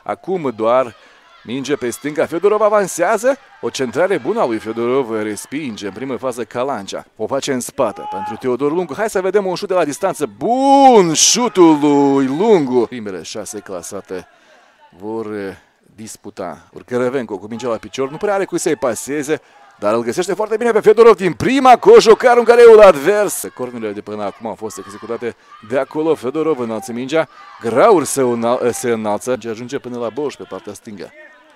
Acum doar minge pe stânga, Fedorov avansează, o centrare bună a lui Fedorov, respinge în primă fază Kalanja. O face în spate pentru Teodor Lungu. Hai să vedem un șut de la distanță. Bun șutul lui Lungu. Primele 6 clasate vor disputa. Urcă Revenco cu mingea la picior, nu prea are cui să-i paseze, dar îl găsește foarte bine pe Fedorov din prima cu o jocară în careul advers. Cornurile de până acum au fost executate de acolo. Fedorov înalță mingea, Graur se înalță, ajunge până la Boș pe partea stângă.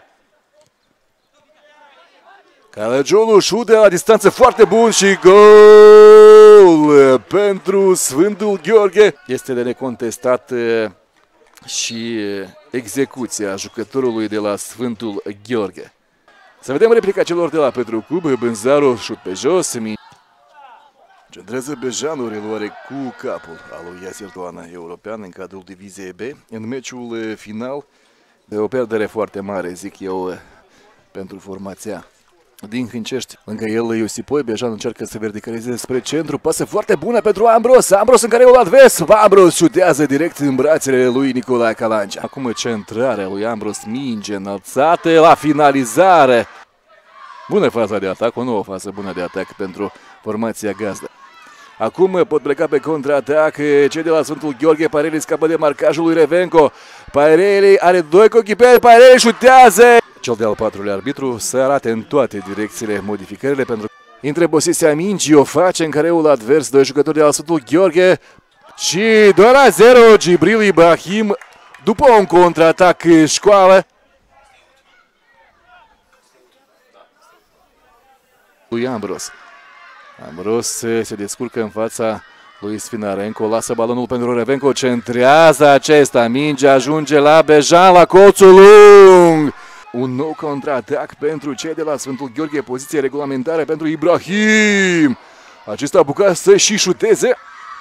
Calagiolu, șut de la distanță foarte bun și gol pentru Sfântul Gheorghe. Este de necontestat și execuția jucătorului de la Sfântul Gheorghe. Să vedem replica celor de la Petru Cub. Bânzaru, șut pe jos. Centrează Bejanu, reluare cu capul al lui Iasir Doana, european în cadrul diviziei B. În meciul final, de o pierdere foarte mare, zic eu, pentru formația din Hâncești. Lângă el Iosipoi, Bejan încearcă să verticalizeze spre centru, pasă foarte bună pentru Ambros, Ambros în careul advers, Ambros șutează direct în brațele lui Nicolae Kalanja. Acum centrarea lui Ambros, minge înălțată la finalizare. Bună faza de atac, o nouă fază bună de atac pentru formația gazdă. Acum pot pleca pe contraatac cei de la Sfântul Gheorghe. Paireli scapă de marcajul lui Revenco. Paireli are 2 coechiperi, Paireli șutează. Cel de-al patrulea arbitru să arate în toate direcțiile modificările pentru intre posesia mingii, o face în careul advers, 2 jucători de la Sfântul Gheorghe și 2-0 Gibril Ibrahim după un contraatac școală. Lui Ambros. Ambros se descurcă în fața lui Sfinarenco, lasă balonul pentru Revenco, centrează acesta, minge ajunge la Bejan, la colțul lung. Un nou contraatac pentru cei de la Sfântul Gheorghe, poziție reglementară pentru Ibrahim. Acesta a apucat să și șuteze.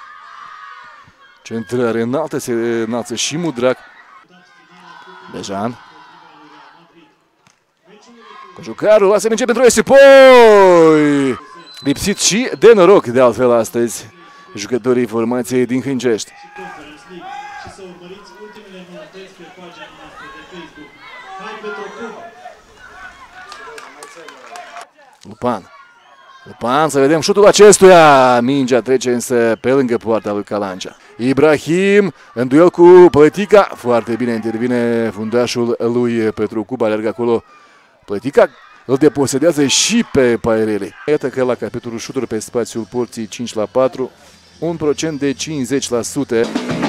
Centrare înaltă, se înalță și Mudrac. Bejan. Cojucarul lasă minge pentru Iosipoi. Lipsit și de noroc de altfel astăzi jucătorii formației din Hâncești. Lupan, să vedem șutul acestuia. Mingea trece însă pe lângă poarta lui Kalanja. Ibrahim în duel cu Plătica. Foarte bine intervine fundașul lui Petru Cuba. Alergă acolo Plătica. Îl deposedează și pe Paireli. Iată că la capitolul șuturi pe spațiul porții 5-4, un procent de 50%.